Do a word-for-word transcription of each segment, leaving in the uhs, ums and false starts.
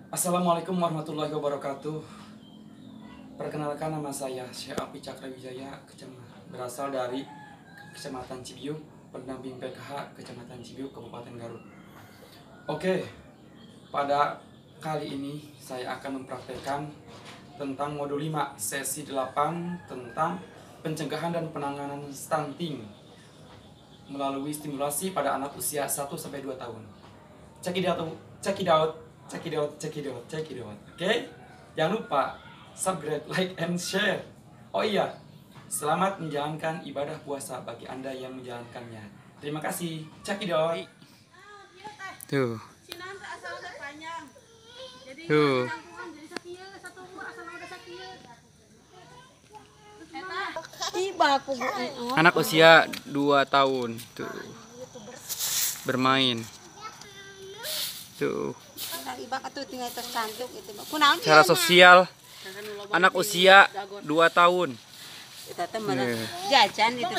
Assalamualaikum warahmatullahi wabarakatuh. Perkenalkan, nama saya Syekh Api Cakrawijaya, berasal dari Kecamatan Cibiuk, pendamping P K H Kecamatan Cibiuk, Kabupaten Garut. Oke, pada kali ini saya akan mempraktekkan tentang modul lima, sesi delapan, tentang pencegahan dan penanganan stunting melalui stimulasi pada anak usia satu sampai dua tahun. Check it out, check it out, check it out, check it out, check it out. Oke? Okay? Jangan lupa subscribe, like, and share. Oh iya, selamat menjalankan ibadah puasa bagi Anda yang menjalankannya. Terima kasih. Check it out. Tuh. Tuh. Anak usia dua tahun tuh bermain tuh. Cara sosial anak usia dua tahun. Jajan itu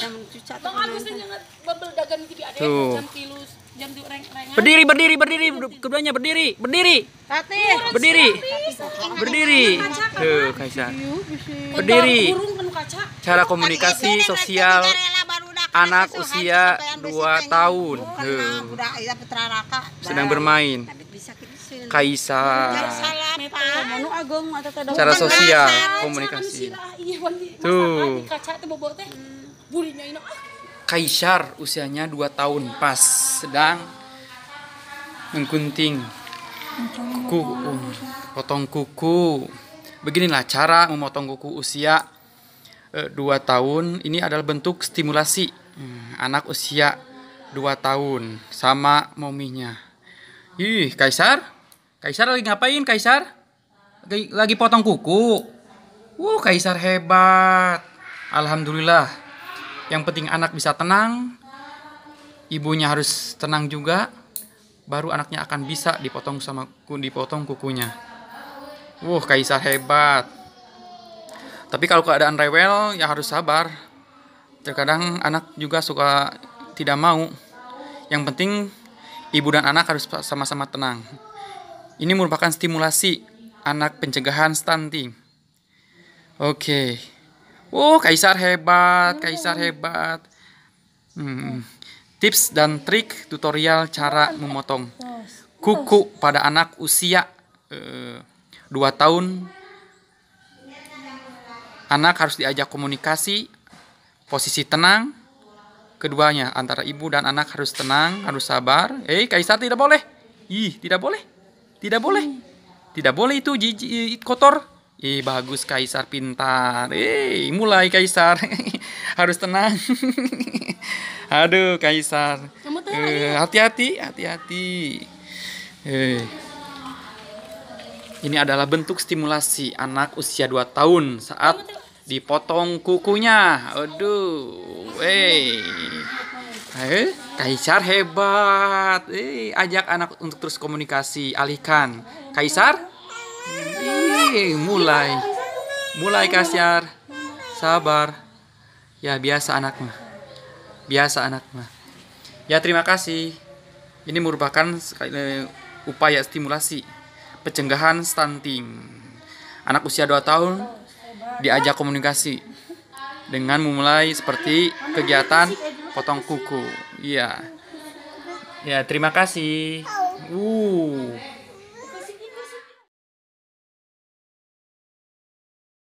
tuh. Berdiri, berdiri, berdiri, keduanya berdiri, berdiri, berdiri, berdiri. Tuh, Kaisar. Berdiri. Cara komunikasi sosial anak usia dua tahun. Tuh. Sedang bermain. Kaisar. Cara sosial komunikasi. Tuh. Kaisar usianya dua tahun, pas sedang menggunting kuku, potong kuku. Beginilah cara memotong kuku usia dua tahun. Ini adalah bentuk stimulasi anak usia dua tahun sama mominya. Ih, Kaisar, Kaisar lagi ngapain? Kaisar lagi, lagi potong kuku. Wuh, Kaisar hebat. Alhamdulillah. Yang penting anak bisa tenang, ibunya harus tenang juga, baru anaknya akan bisa dipotong sama dipotong kukunya. Wuh, Kaisar hebat. Tapi kalau keadaan rewel ya harus sabar. Terkadang anak juga suka tidak mau. Yang penting ibu dan anak harus sama-sama tenang. Ini merupakan stimulasi anak pencegahan stunting. Oke. Oh, Kaisar hebat, Kaisar hebat. Hmm. Tips dan trik tutorial cara memotong kuku pada anak usia uh, dua tahun. Anak harus diajak komunikasi, posisi tenang. Keduanya, antara ibu dan anak harus tenang, harus sabar. Eh, Kaisar tidak boleh. Ih, tidak boleh. Tidak boleh. Tidak boleh itu jijik, kotor. Eh, bagus, Kaisar pintar. Eh, mulai Kaisar. Harus tenang. Aduh, Kaisar. Eh, hati-hati, hati-hati. Eh. Ini adalah bentuk stimulasi anak usia dua tahun saat dipotong kukunya. Aduh. Eh. Eh, Kaisar hebat. Eh, ajak anak untuk terus komunikasi, alihkan. Kaisar? Ih, mulai. Mulai, Kaisar. Sabar. Ya, biasa anak mah. Biasa anak mah. Ya, terima kasih. Ini merupakan uh, upaya stimulasi pencegahan stunting. Anak usia dua tahun diajak komunikasi dengan memulai seperti kegiatan potong kuku. Iya. Ya, terima kasih. Uh.